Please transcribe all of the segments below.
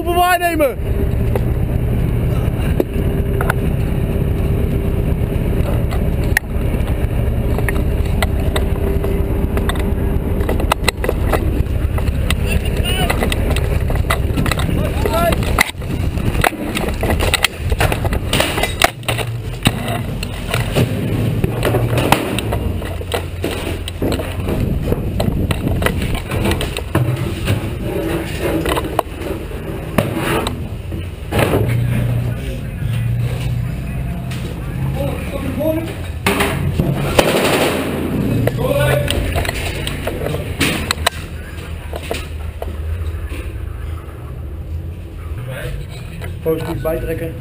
open waarnemen. Positief bijtrekken.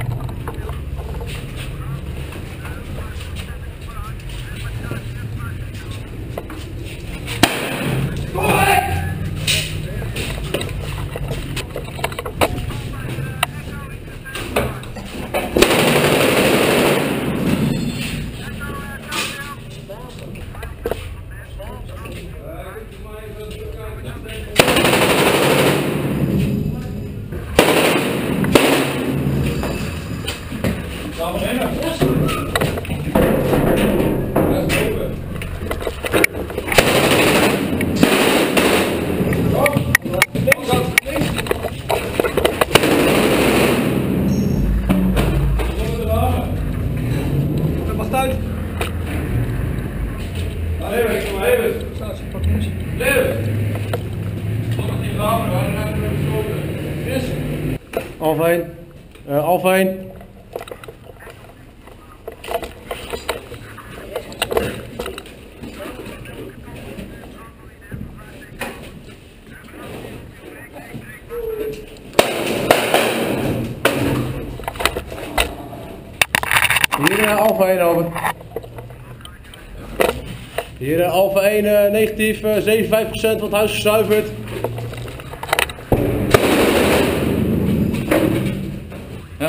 Gaan we rennen? Dat mag uit. Leeuwen, kom maar even. Leeuwen! Kom nog niet ramen, dan gaan we even stoten. Alfijn. Alfijn. Hier Alfa 1 over. Hier Alfa 1 negatief, 57% van het huis gezuiverd. Ja.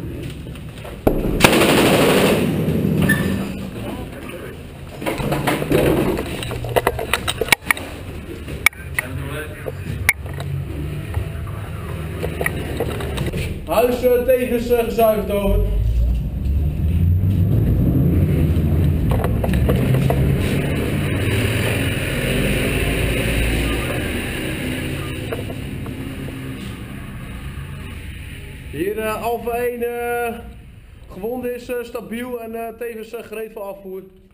Huis tevens gezuiverd over. Hier Alfa 1 gewond is stabiel en tevens gereed voor afvoer.